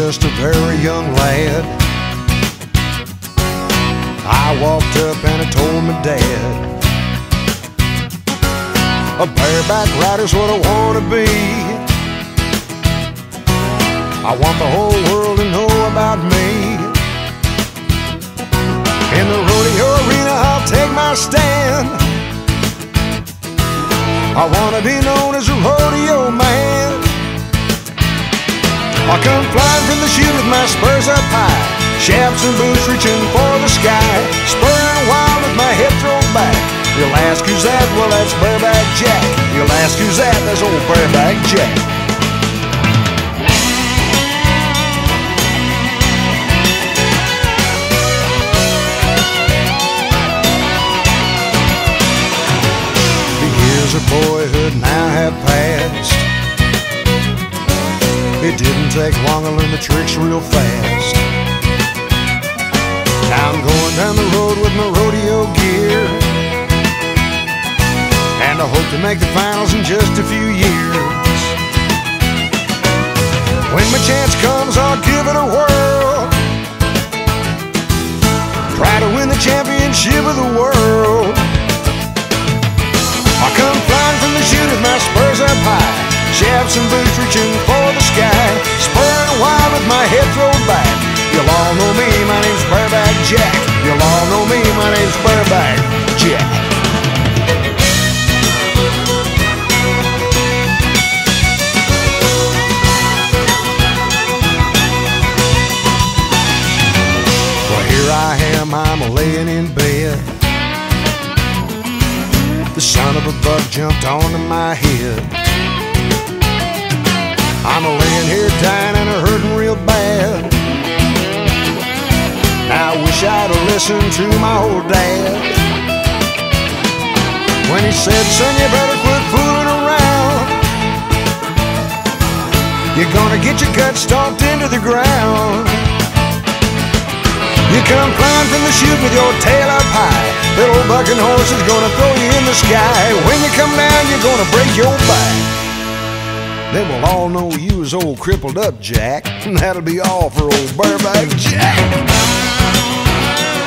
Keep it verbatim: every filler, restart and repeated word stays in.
just a very young lad, I walked up and I told my dad, a bareback rider's what I want to be. I want the whole world to know about me. In the rodeo arena I'll take my stand. I want to be known as a rodeo man. I come flying from the chute with my spurs up high, chaps and boots reaching for the sky, spurring wild with my head thrown back. You'll ask who's that? Well, that's Bareback Jack. You'll ask who's that? That's old Bareback Jack. The years of boyhood now have passed. It didn't take long to learn the tricks real fast. Now I'm going down the road with my rodeo gear, and I hope to make the finals in just a few years. When my chance comes, I'll give it a whirl, try to win the championship of the world. I come flying from the chute with my spurs up high, chaps and boots reaching for the sky, spurring wild with my head thrown back. You'll all know me, my name's Bareback Jack. You'll all know me, my name's Bareback Jack. Well, here I am, I'm laying in bed. The son of a buck jumped onto my head. I'm a laying here dying and a hurting real bad. I wish I'd have listened to my old dad when he said, son, you better quit fooling around. You're gonna get your gut stomped into the ground. You come flying from the chute with your tail up high, that old bucking horse is gonna throw you in the sky. When you come down, you're gonna break your back. Then we'll all know you as old crippled up Jack, and that'll be all for old Bareback Jack.